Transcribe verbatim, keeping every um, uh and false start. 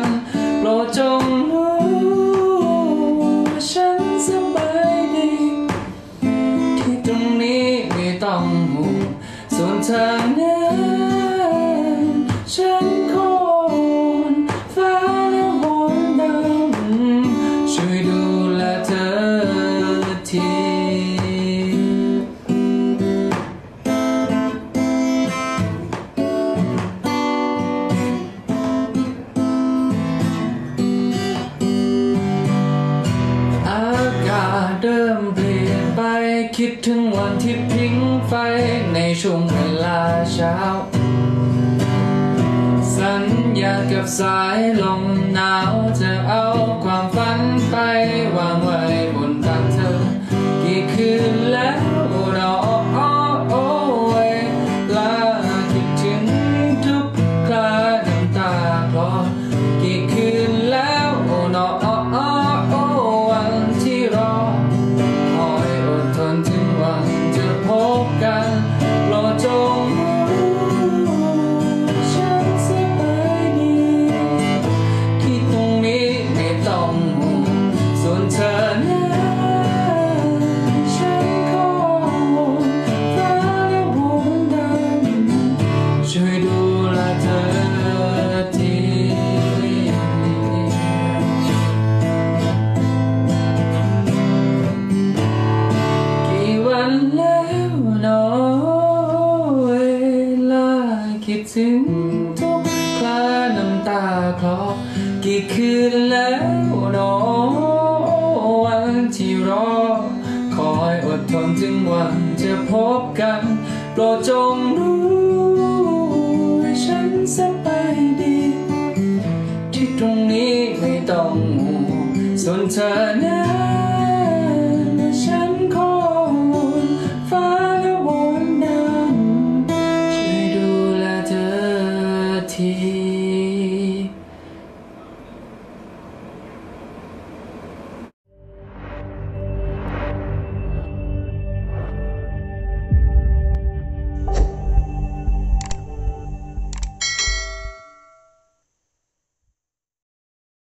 กันโปรดจงรู้ว่าฉันสบายดีที่ตรงนี้ไม่ต้องห่วงส่วนทางนั้นฉันขอฟ้าและมนต์ดำช่วยดูแลเธอทีเริ่มเปลี่ยนไปคิดถึงวันที่พิงไฟในช่วงเวลาเช้าสัญญากับสายลมหนาวจะเอาความฝันไปวางไว้บนตักเธอกี่คืนแล้วเราโอ้ยลาคิดถึงทุกคราน้ำตาคลอกี่คืนแล้วเนาะวันที่รอคอยอดทนถึงวันจะพบกันโปรดจงรู้ฉันสบายดีที่ตรงนี้ไม่ต้องห่วงส่วนเธอนั้นฉันขอฟ้าและมนต์ดำช่วยดูแลเธอทีแล้วเนาะเวลาคิดถึงทุกคราน้ำตาคลอกี่คืนแล้วเนาะวันที่รอคอยอดทนถึงวันจะพบกันโปรดจงรู้ว่าฉันสบายดีที่ตรงนี้ไม่ต้องห่วงส่วนเธอนั้น